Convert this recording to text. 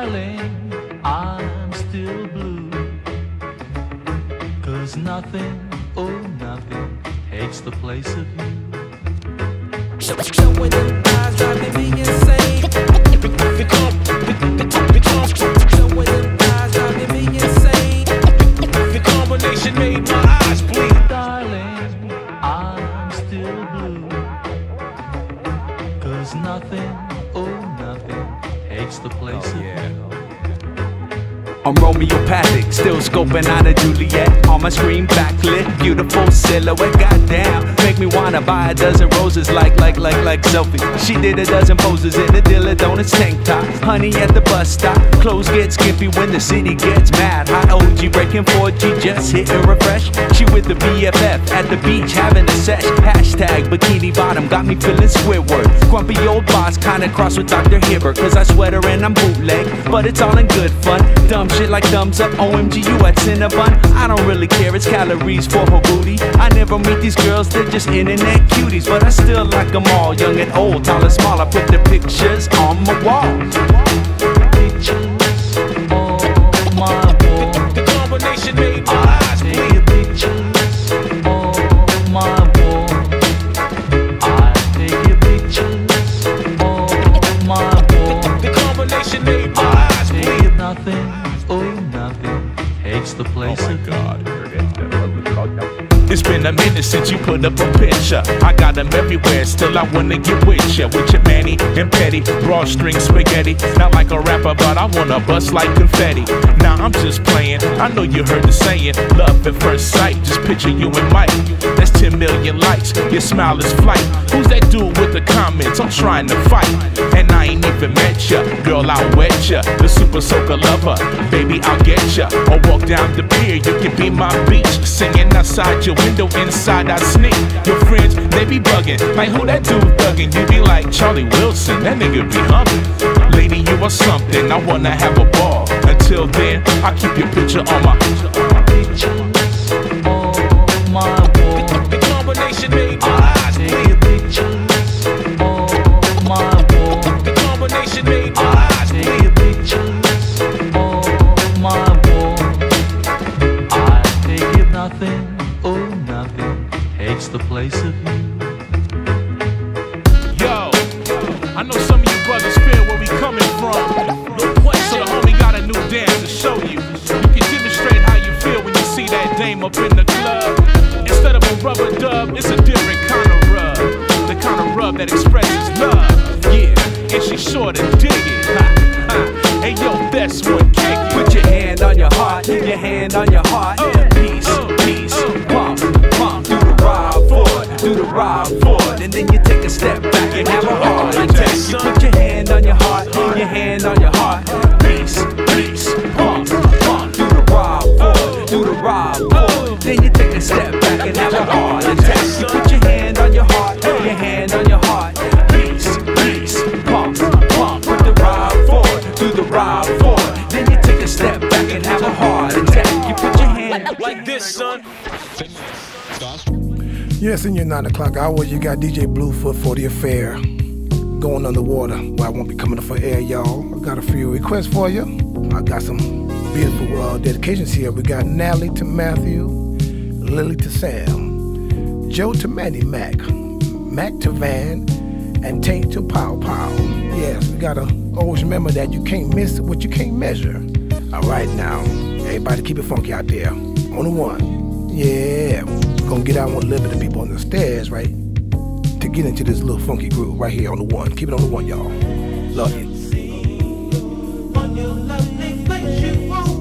Darling, I'm still blue, 'cause nothing, oh nothing, takes the place of you. Showing them eyes driving me insane. Showing them eyes driving me insane. The combination made my eyes bleed. Darling, I'm still blue, 'cause nothing, oh nothing, takes the place of you. I'm Romeopathic, still scoping out of Juliet. On my screen backlit, beautiful silhouette. Goddamn, make me wanna buy a dozen roses like selfie. She did a dozen poses in a Dilla Donuts tank top. Honey at the bus stop, clothes get skimpy when the city gets mad. Hot OG breaking 4G, just hitting refresh. She with the BFF at the beach having a sesh. Hashtag bikini bottom got me feeling Squidward. Grumpy old boss kinda cross with Dr. Hibbert, 'cause I sweat her and I'm bootleg, but it's all in good fun. Dumb shit like thumbs up, OMG, you at Cinnabon. I don't really care, it's calories for her booty. I never meet these girls, they're just internet cuties, but I still like them all, young and old, tall and small. I put the pictures on my wall. Pictures on my wall. The combination made my eyes bleed. Take pictures on my wall. I take your pictures on my wall. The combination made my eyes bleed. Take nothing, oh nothing, takes the place of you. It's been a minute since you put up a picture. I got them everywhere, still I wanna get with ya. With your manny and petty, raw string spaghetti. Not like a rapper, but I wanna bust like confetti. Now I'm just playing, I know you heard the saying, love at first sight, just picture you and Mike. That's 10 million likes, your smile is flight. Who's that dude with the comments? I'm trying to fight, and I ain't even met ya. Girl, I'll wet ya, the super soaker lover. Baby, I'll get ya, or walk down the pier, you can be my beach. Singing outside your window, inside I sneak. Your friends, they be bugging, like who that dude thugging? You be like Charlie Wilson, that nigga be humping. Lady, you are something, I wanna have a ball. Until then, I'll keep your picture on my Pictures on my wall. The combination made my eyes Take bleed. your pictures on my wall. The combination made my eyes Take bleed. your pictures on my wall. I take it nothing, oh nothing, takes the place of you. Yo, I know some of you brothers feel where we coming from. So the homie got a new dance to show you. You can demonstrate how you feel when you see that dame up in the club. Instead of a rubber dub, it's a different kind of rub. The kind of rub that expresses love. Yeah, and she sure to dig it. Ha, ha. Hey yo, that's what kick it. Put your hand on your heart, your hand on your heart. Peace, peace, pump, pump. Do the ride forward, do the ride forward. And then you take a step back and have a heart attack. You put your hand on your heart, your hand on your heart. Peace, peace, pump, pump. Do the ride forward, do the ride forward. Then you take a step back and have a heart attack. You put your hand on your heart, your hand on your heart. Peace, peace, pump, pump. Put the ride forward, do the ride forward. Then you take a step back and have a heart attack. You put your hand Like this, son. Yes, in your 9 o'clock hour, you got DJ Bluefoot for the affair. Going underwater, where I won't be coming up for air, y'all. I got a few requests for you. I got some beautiful dedications here. We got Natalie to Matthew, Lily to Sam, Joe to Manny Mac, Mac to Van, and Tate to Pow Pow. Yes, we gotta always remember that you can't miss what you can't measure. All right now, everybody keep it funky out there. On the one. Yeah, we're gonna get out on a little bit of people on the stairs, right? To get into this little funky groove right here on the one. Keep it on the one, y'all. Love you. On your lovely face you walk.